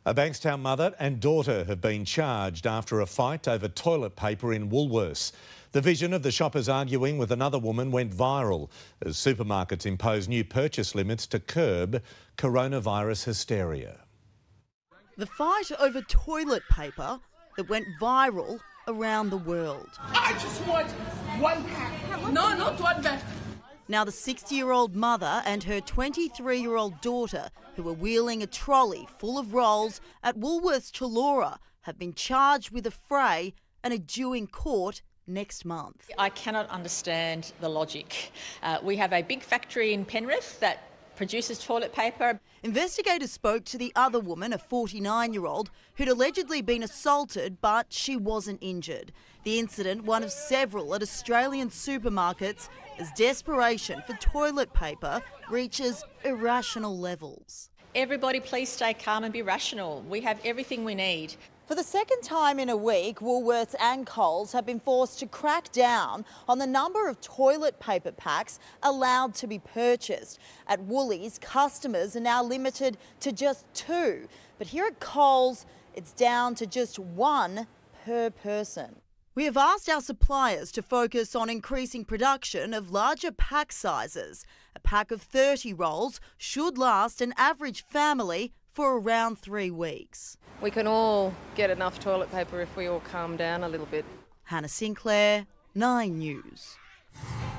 A Bankstown mother and daughter have been charged after a fight over toilet paper in Woolworths. The vision of the shoppers arguing with another woman went viral as supermarkets impose new purchase limits to curb coronavirus hysteria. The fight over toilet paper that went viral around the world. I just want one pack. No, not one pack. Now the 60-year-old mother and her 23-year-old daughter, who were wheeling a trolley full of rolls at Woolworths Chullora, have been charged with a fray and are due in court next month. I cannot understand the logic. We have a big factory in Penrith that produces toilet paper. Investigators spoke to the other woman, a 49-year-old, who'd allegedly been assaulted, but she wasn't injured. The incident, one of several at Australian supermarkets, as desperation for toilet paper reaches irrational levels. Everybody please stay calm and be rational. We have everything we need. For the second time in a week, Woolworths and Coles have been forced to crack down on the number of toilet paper packs allowed to be purchased. At Woolies, customers are now limited to just 2, but here at Coles, it's down to just 1 per person. We have asked our suppliers to focus on increasing production of larger pack sizes. A pack of 30 rolls should last an average family for around 3 weeks. We can all get enough toilet paper if we all calm down a little bit. Hannah Sinclair, 9 News.